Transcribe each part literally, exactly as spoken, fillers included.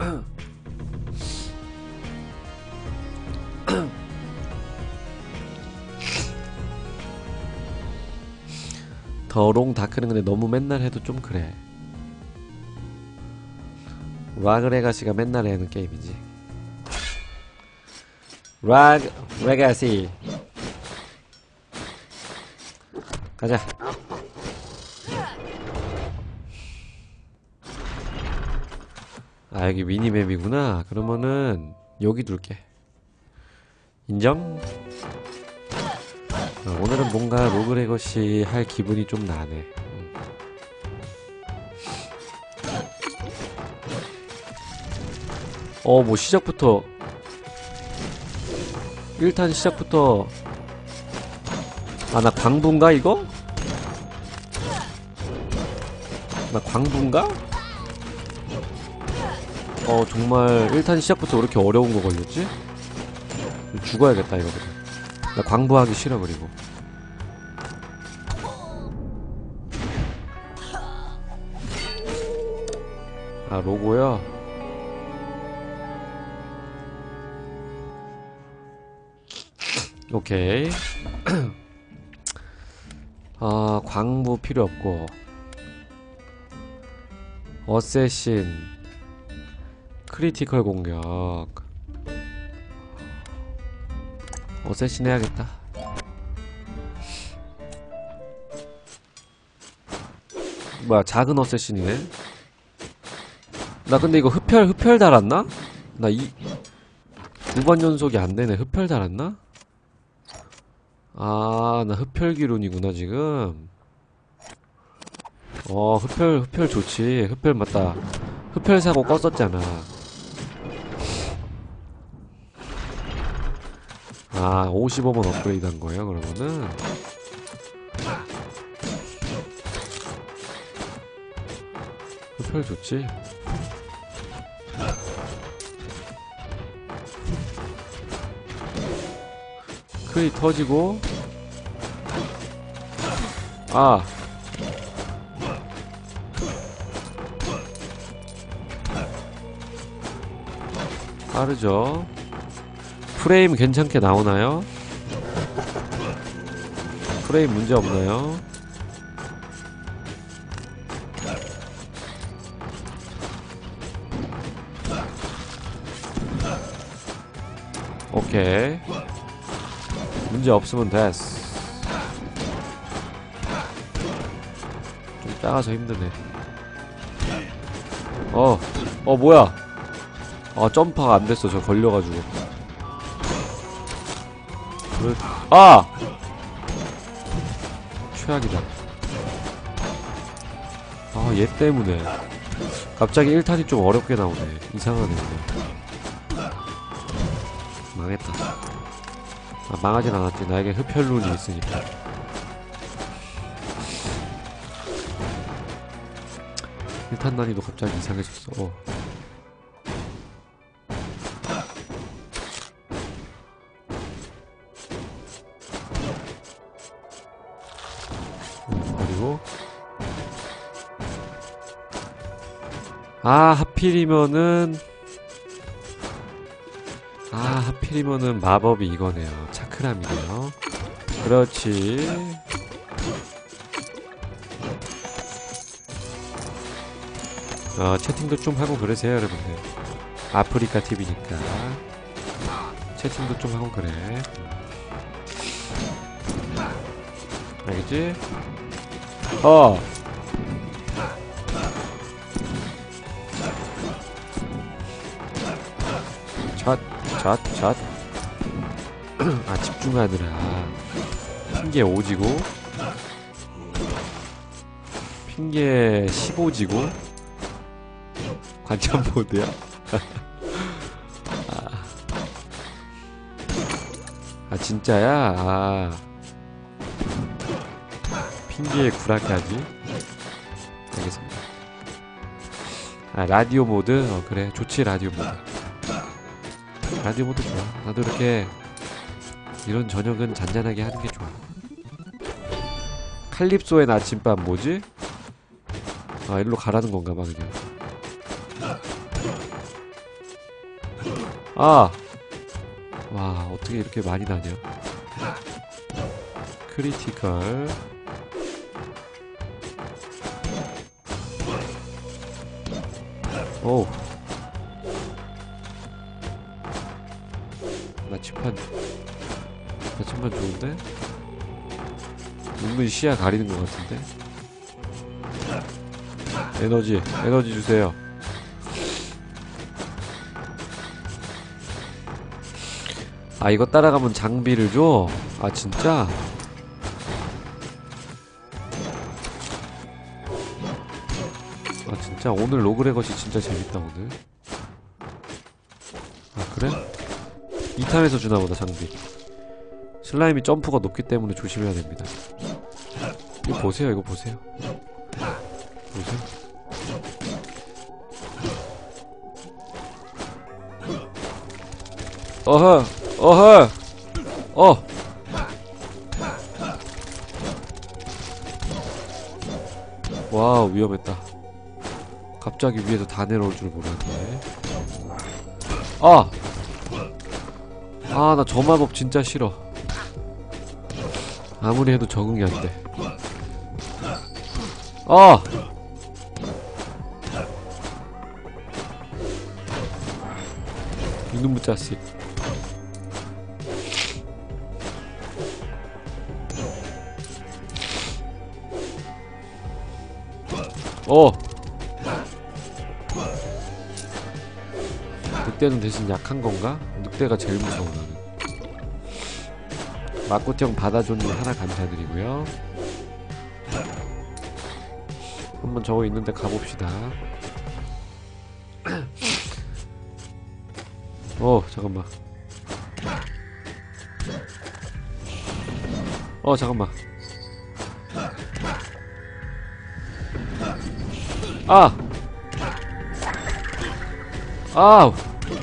더롱 다크는 근데 너무 맨날 해도 좀 그래. 락 레가시가 맨날 하는 게임이지. 락 레가시 가자. 아 여기 미니맵이구나. 그러면은 여기 둘게. 인정? 어, 오늘은 뭔가 로그레거시 할 기분이 좀 나네. 음. 어, 뭐 시작부터 일 탄 시작부터 아, 나 광부인가 이거? 나 광부인가? 어, 정말 일 탄 시작부터 왜 이렇게 어려운 거 걸렸지? 죽어야겠다 이거. 나 광부하기 싫어. 그리고 아 로고요? 오케이. 아 광부 필요 없고 어쌔신 크리티컬 공격 어쌔신 해야겠다. 뭐야 작은 어쌔신이네. 나 근데 이거 흡혈 흡혈 달았나? 나 이 두 번 연속이 안되네. 흡혈 달았나? 아 나 흡혈 기룬이구나 지금. 어 흡혈 흡혈 좋지. 흡혈 맞다. 흡혈 사고 껐었잖아. 아 오십오 번 업그레이드 한 거예요 그러면은. 흡혈 좋지. 크리 터지고. 아 빠르죠. 프레임 괜찮게 나오나요? 프레임 문제 없나요? 오케이. 문제 없으면 됐어. 좀 작아서 힘드네. 어, 어 뭐야? 아 점프가 안 됐어. 저 걸려가지고. 그, 아! 최악이다. 아, 얘 때문에. 갑자기 일 탄이 좀 어렵게 나오네. 이상하네, 이거. 망했다. 아, 망하진 않았지. 나에게 흡혈룬이 있으니까. 일 탄 난이도 갑자기 이상해졌어. 어. 그리고 아 하필이면은 아 하필이면은 마법이 이거네요. 차크람이네요. 그렇지. 어 채팅도 좀 하고 그러세요 여러분들. 아프리카 티비니까 채팅도 좀 하고 그래. 알겠지? 어 잣, 잣, 잣. 아, 집중하느라. 핑계 오지고. 핑계 십오지고. 관전 모드야? 아. 아, 진짜야? 아. 핑계의 구라까지? 알겠습니다. 아, 라디오 모드? 어, 그래. 좋지, 라디오 모드. 라디오 모드 좋아. 나도 이렇게 이런 저녁은 잔잔하게 하는 게 좋아. 칼립소의 나침반 뭐지? 아 일로 가라는 건가 봐 그냥. 아! 와, 어떻게 이렇게 많이 나냐. 크리티컬. 오우. 나침반. 나침반 좋은데? 은근 시야 가리는 것 같은데? 에너지, 에너지 주세요. 아, 이거 따라가면 장비를 줘? 아, 진짜? 아, 진짜? 오늘 로그레것이 진짜 재밌다, 오늘. 아, 그래? 이 탄에서 주나보다, 장비. 슬라임이 점프가 높기 때문에 조심해야 됩니다. 이거 보세요, 이거 보세요. 보세요. 어허! 어허! 어! 와우, 위험했다. 갑자기 위에서 다 내려올 줄 몰랐네. 아! 아, 나 저 마법 진짜 싫어. 아무리 해도 적응이 안 돼. 아! 이놈의 자식. 어! 늑대는 대신 약한 건가? 늑대가 제일 무서워, 나는. 마코형 받아줬니 하나 감사드리고요. 한번 저거 있는데 가봅시다. 어, 잠깐만. 어, 잠깐만. 아! 아우!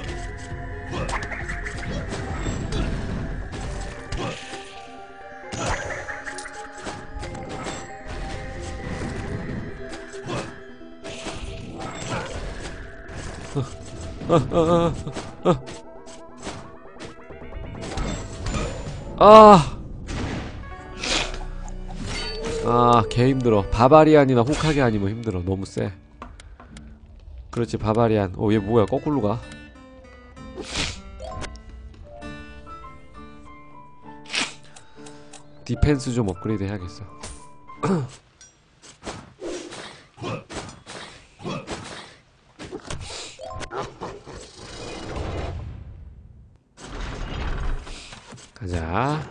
어, 어, 어, 어, 어. 아! 아, 개 힘들어. 바바리안이나 호카게 아니면 힘들어. 너무 세. 그렇지, 바바리안. 어, 얘 뭐야? 거꾸로 가. 디펜스 좀 업그레이드 해야겠어. 가자.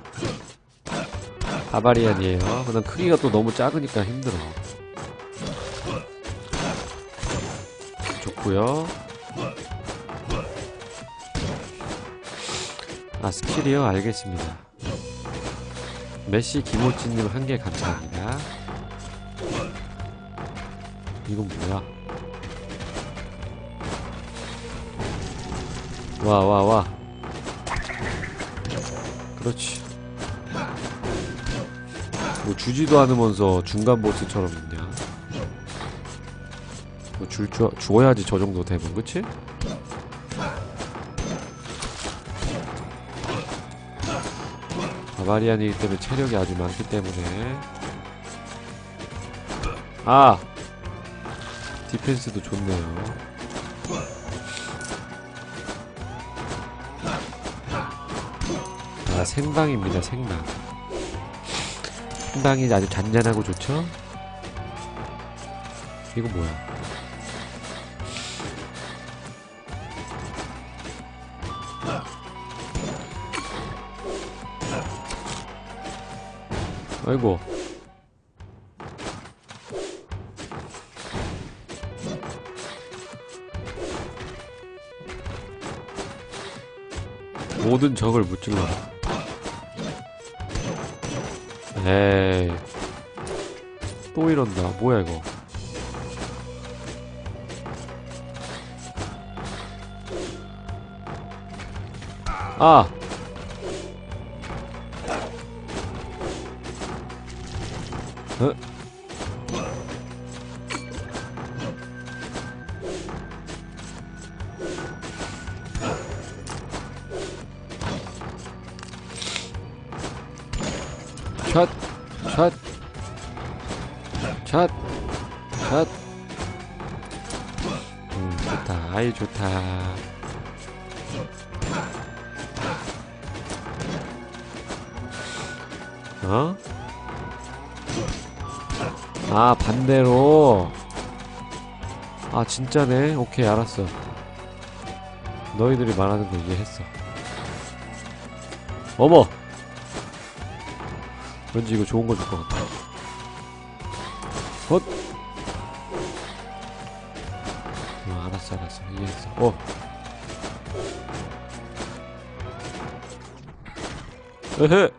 바바리안이에요. 그냥 크기가 또 너무 작으니까 힘들어. 좋구요. 아, 스킬이요? 알겠습니다. 메시 김호찌님 한 개 감사합니다. 이건 뭐야? 와, 와, 와. 그렇지. 뭐 주지도 않으면서 중간 보스처럼 있냐? 뭐 줄, 주, 주어야지 저 정도 되면, 그치? 바바리안이기 때문에 체력이 아주 많기 때문에. 아! 디펜스도 좋네요. 아, 생방입니다, 생방. 생방이 아주 잔잔하고 좋죠? 이거 뭐야? 아이고. 모든 적을 무찔러라. 에이, 또 이런다. 뭐야 이거? 아! 어? 샷! 샷! 샷! 샷! 음, 좋다. 아이, 좋다. 어? 아, 반대로. 아, 진짜네. 오케이, 알았어. 너희들이 말하는 거 이해했어. 어머! 왠지 이거 좋은 거 줄 것 같아. 헛! 어, 알았어, 알았어. 이해했어. 어! 에헤!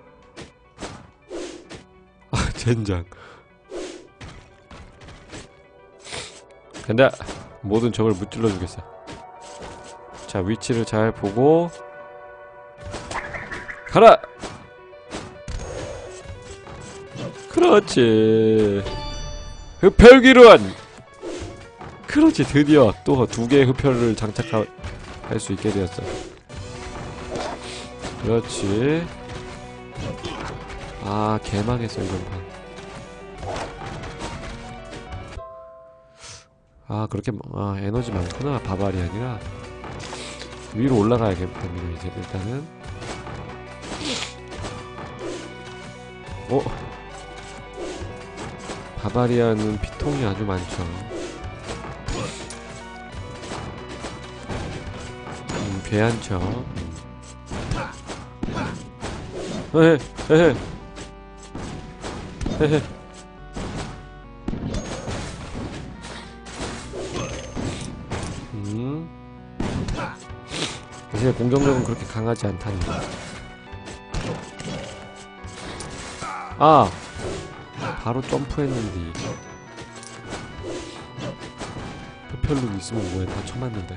아, 젠장. 간다! 모든 적을 무찔러 주겠어. 자, 위치를 잘 보고 가라! 그렇지. 흡혈기론! 그렇지, 드디어 또 두 개의 흡혈을 장착할 수 있게 되었어. 그렇지. 아, 개망했어 이번 판. 아, 그렇게 아, 에너지 많구나. 바바리안이라. 위로 올라가야겠답니다. 이제 일단은. 어? 바바리안은 피통이 아주 많죠. 음, 괜찮죠. 음. 헤헤, 헤헤, 헤헤. 음. 사실 공격력은 그렇게 강하지 않다니. 아! 바로 점프했는데. 흡혈룩 있으면 뭐해, 다 쳐맞는데.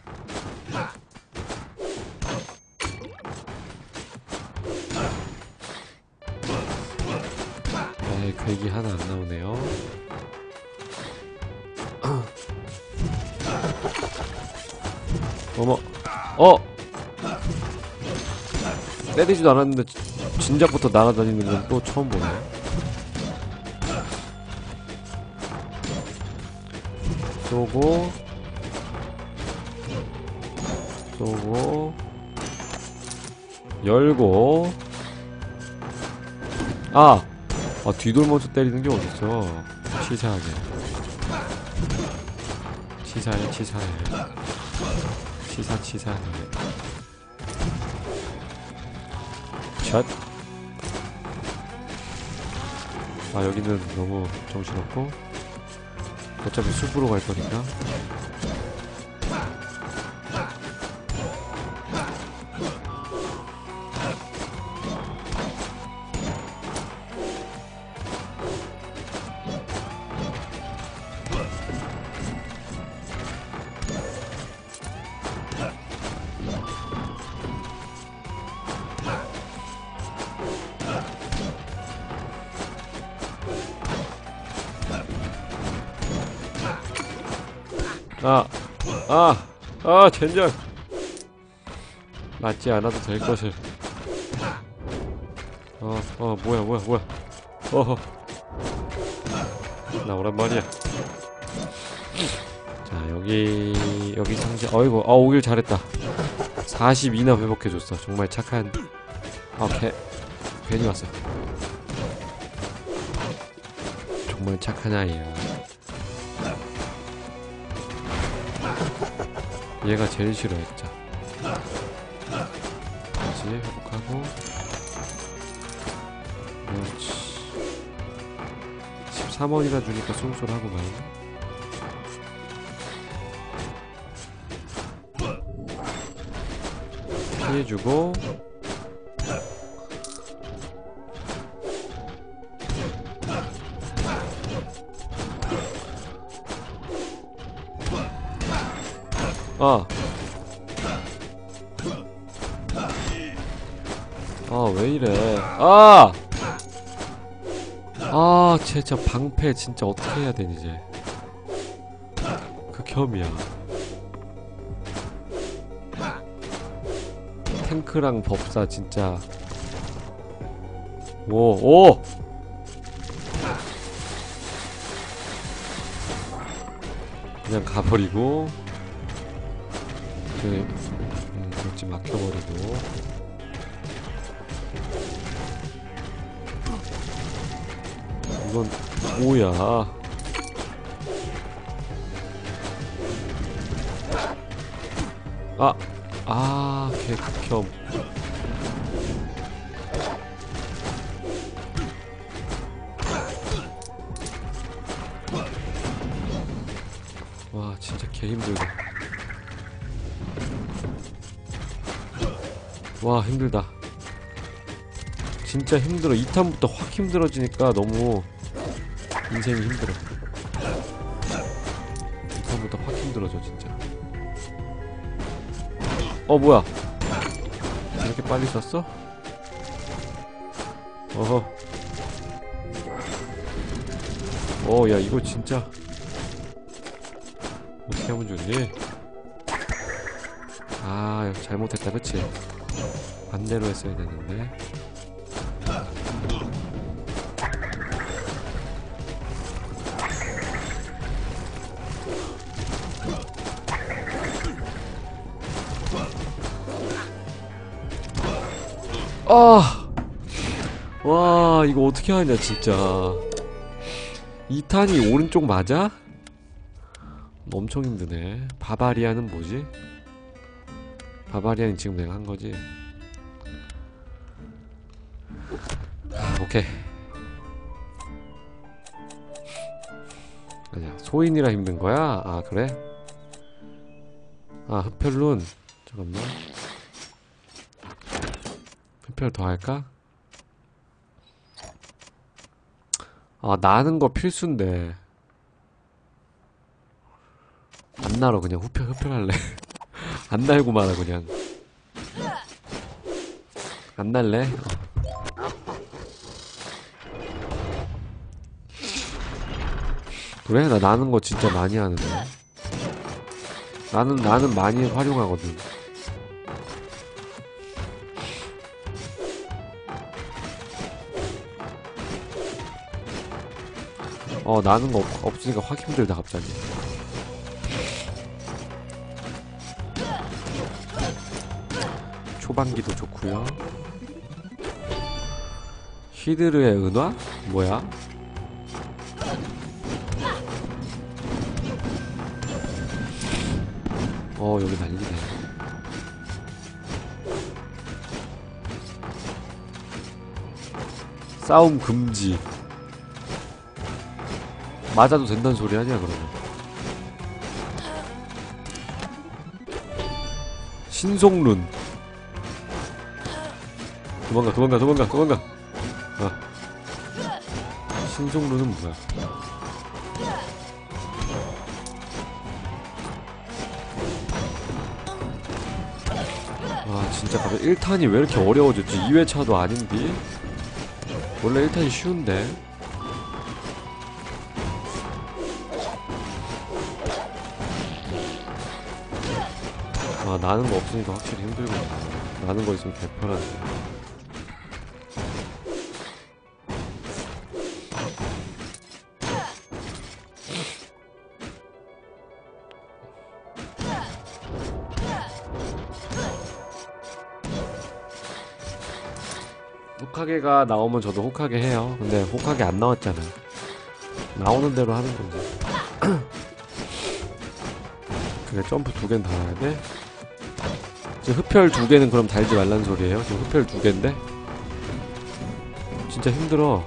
에이, 괴기 하나 안 나오네요. 어머, 어! 때리지도 않았는데 진작부터 날아다니는 건 또 처음 보네. 쏘고 쏘고 열고. 아! 아, 뒤돌면서 때리는 게 어딨어. 치사하게. 치사해, 치사해. 치사, 치사해. 샷! 아, 여기는 너무 정신없고. 어차피 숲으로 갈 거니까. 아, 아, 아, 젠장. 맞지 않아도 될 것을. 어, 어, 뭐야, 뭐야, 뭐야. 어허. 나오란 말이야. 자, 여기, 여기 상자. 어이구, 아, 오길 잘했다. 사십이나 회복해줬어. 정말 착한. 아, 개, 괜히 왔어. 정말 착한 아이야. 얘가 제일 싫어해, 진짜. 다시 회복하고. 그렇지. 십삼 원이라 주니까 쏠쏠하구만. 피해주고. 아! 아, 왜 이래. 아! 아, 진짜 방패 진짜 어떻게 해야 되니, 이제. 극혐이야. 탱크랑 법사 진짜 오, 오! 그냥 가버리고, 그, 음, 그렇지, 막혀버리고. 이건, 뭐야. 아! 아, 개 극혐. 와, 진짜 개 힘들다. 와, 힘들다. 진짜 힘들어. 이 탄부터 확 힘들어지니까 너무 인생이 힘들어. 이 탄부터 확 힘들어져, 진짜. 어, 뭐야. 이렇게 빨리 썼어? 어허. 어, 야, 이거 진짜 어떻게 하면 좋니? 아, 잘못했다, 그치? 반대로 했어야 되는데. 아! 와, 이거 어떻게 하냐, 진짜. 이 탄이 오른쪽 맞아? 엄청 힘드네. 바바리안은 뭐지? 바바리안이 지금 내가 한 거지? 아, 오케이. 아니야, 소인이라 힘든 거야? 아, 그래? 아, 흡혈룬. 잠깐만. 흡혈 더 할까? 아, 나는 거 필수인데. 안 날어, 그냥 흡혈, 흡혈할래. 안 날고 말아, 그냥. 안 날래? 어. 그래? 나 나는 거 진짜 많이 하는데. 나는, 나는 많이 활용하거든. 어, 나는 거 없, 없으니까 확 힘들다, 갑자기. 초반기도 좋구요. 히드르의 은화? 뭐야? 어, 여기 난리네. 싸움 금지. 맞아도 된다는 소리 아니야, 그러면. 신속룬. 도망가, 도망가, 도망가, 도망가. 어. 신속룬은 뭐야? 아, 진짜 갑자기 일 탄이 왜 이렇게 어려워졌지? 이 회차도 아닌디? 원래 일 탄이 쉬운데? 아, 나는 거 없으니까 확실히 힘들구나. 나는 거 있으면 개편한데. 호카게가 나오면 저도 호카게 해요. 근데 호카게 안 나왔잖아. 나오는 대로 하는 건지. 그래, 점프 두 개는 달아야 돼? 지금 흡혈 두 개는 그럼 달지 말란 소리예요? 지금 흡혈 두 개인데? 진짜 힘들어.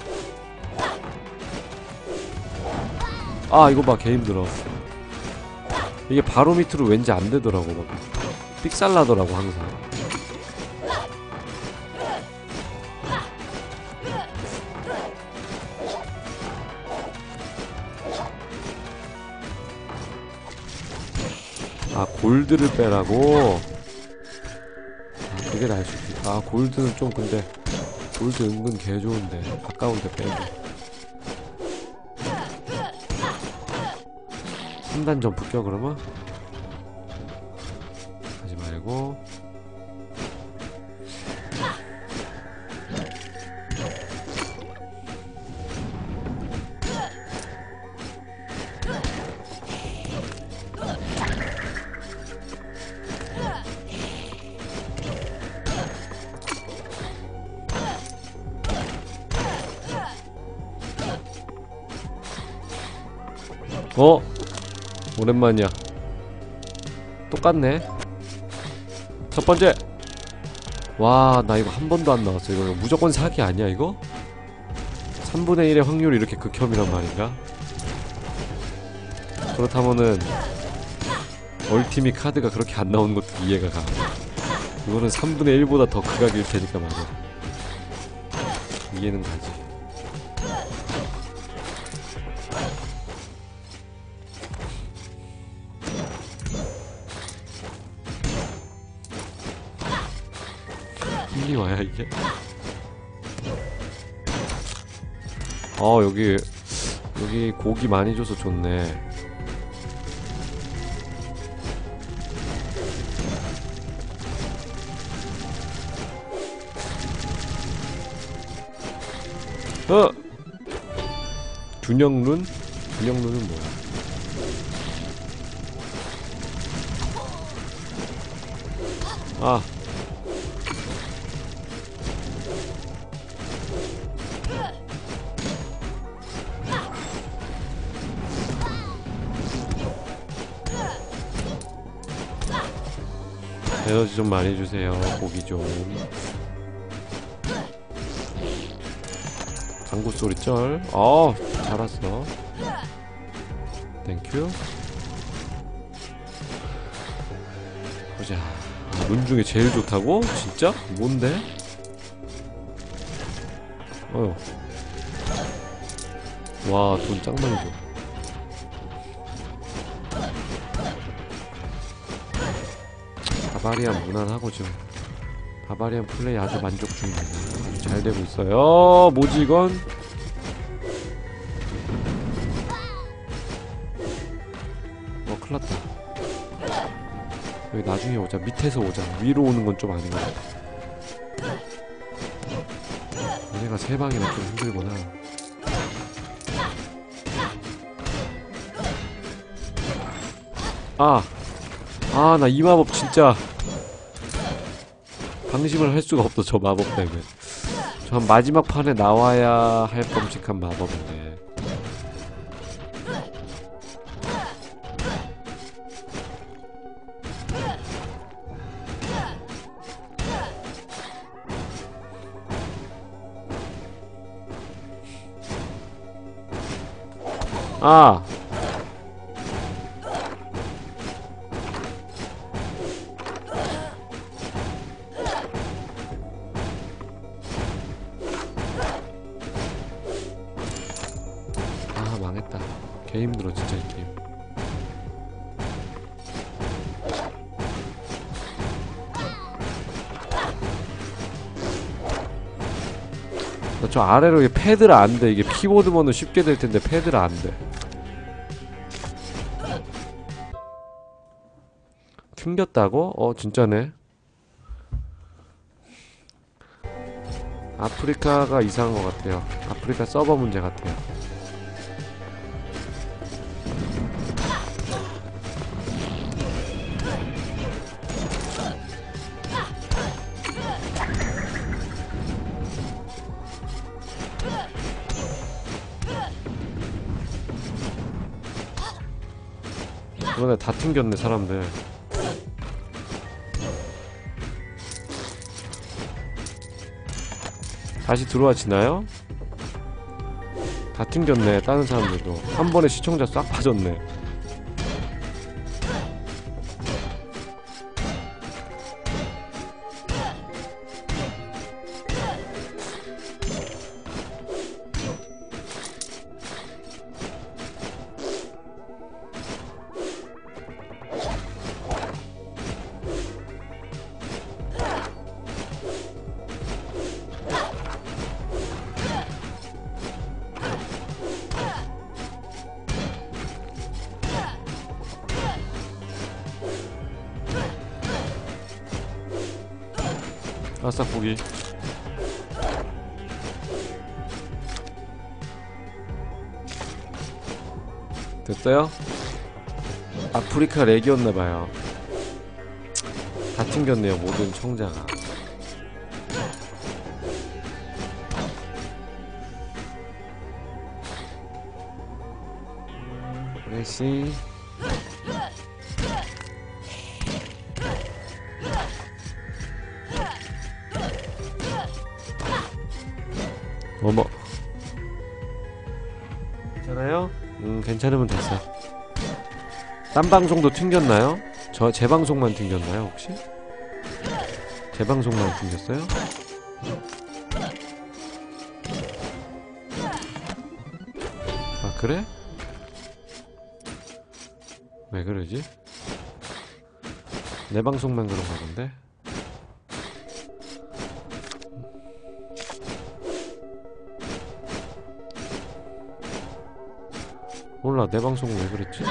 아, 이거 봐, 개 힘들어. 이게 바로 밑으로 왠지 안 되더라고. 막 삑살나더라고, 항상. 아, 골드를 빼라고? 아, 그게 나을 수도 있다. 아, 골드는 좀 근데 골드 은근 개 좋은데 아까운데 빼고. 삼 단 점프 껴 그러면? 하지 말고. 어? 오랜만이야. 똑같네. 첫 번째. 와, 나 이거 한 번도 안 나왔어. 이거 무조건 사기 아니야 이거? 삼분의 일의 확률이 이렇게 극혐이란 말인가? 그렇다면은 얼티밋 카드가 그렇게 안 나오는 것도 이해가 가. 이거는 삼분의 일보다 더 극악일 테니까 말이야. 이해는 가지. 힘이 와야 이게? 어, 여기 여기 고기 많이 줘서 좋네. 어! 균형룬? 균형룬은 뭐야? 아! 에너지 좀 많이 주세요. 고기 좀. 방구 소리 쩔. 어, 잘 왔어. 땡큐. 보자. 아, 룬 중에 제일 좋다고? 진짜? 뭔데? 어휴. 와, 돈 짱 많이 줘. 바바리안 무난하고 지금 바바리안 플레이 아주 만족 중입니다. 아주 잘 되고 있어요. 뭐지 이건? 어, 큰일났다. 여기 나중에 오자. 밑에서 오자. 위로 오는 건 좀 아닌 것 같아. 얘네가 세 방이나 좀 힘들구나. 아! 아, 나 이 마법 진짜 방심을 할 수가 없어. 저 마법 때문에. 저 한 마지막 판에 나와야 할 범칙한 마법인데. 아! 망했다. 개 힘들어 진짜 이 게임. 나 저 아래로 이게 패드라 안돼. 이게 키보드면은 쉽게 될 텐데 패드라 안돼. 튕겼다고? 어, 진짜네. 아프리카가 이상한 것 같아요. 아프리카 서버 문제 같아요. 이번에 다 튕겼네 사람들. 다시 들어와지나요? 다 튕겼네. 다른 사람들도 한 번에 시청자 싹 빠졌네. 아싸 고기. 됐어요? 아프리카 렉이었나봐요. 다 튕겼네요 모든 청자가. 그래 아이씨. 어머. 괜찮아요? 음, 괜찮으면 됐어. 딴 방송도 튕겼나요? 저 제 방송만 튕겼나요, 혹시? 제 방송만 튕겼어요? 아, 그래? 왜 그러지? 내 방송만 그런가 본데? 몰라, 내 방송은 왜 그랬지?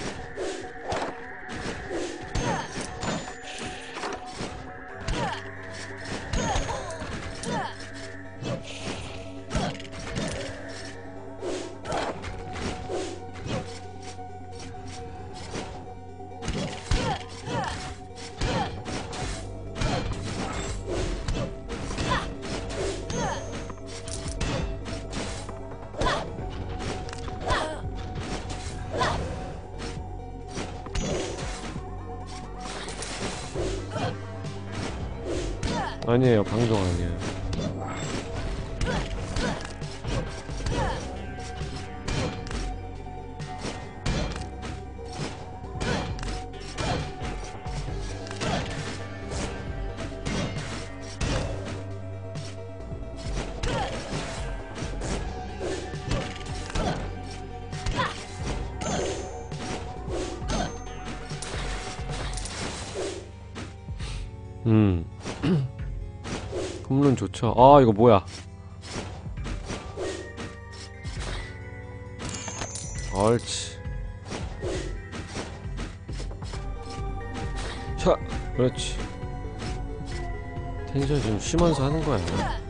아니에요, 방송 아니에요. 음. 홈런 좋죠. 아, 이거 뭐야? 옳지. 자, 그렇지. 텐션 좀 쉬면서 하는 거야.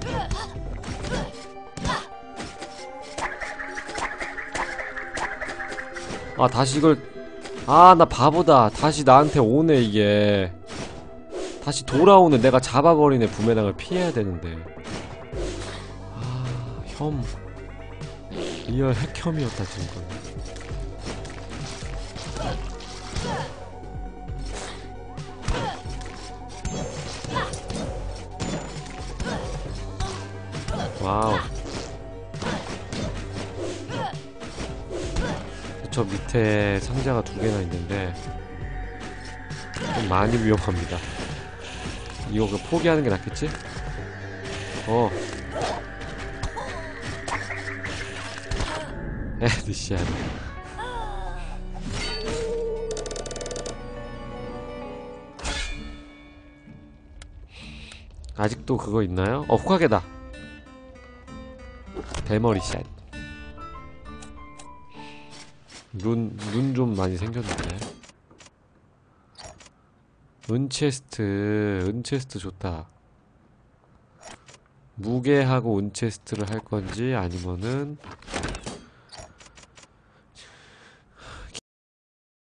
아, 다시 이걸. 아, 나 바보다. 다시 나한테 오네, 이게. 다시 돌아오네. 내가 잡아버리네. 부메랑을 피해야 되는데. 아, 혐. 리얼 핵혐이었다, 지금. 와우. 저 밑에 상자가 두 개나 있는데 좀 많이 위험합니다. 이거 그 포기하는 게 낫겠지? 어. 에드시안. 아직도 그거 있나요? 어, 호카게다. 대머리샷. 눈, 눈 좀 많이 생겼는데. 은체스트, 은체스트 좋다. 무게하고 은체스트를 할 건지, 아니면은,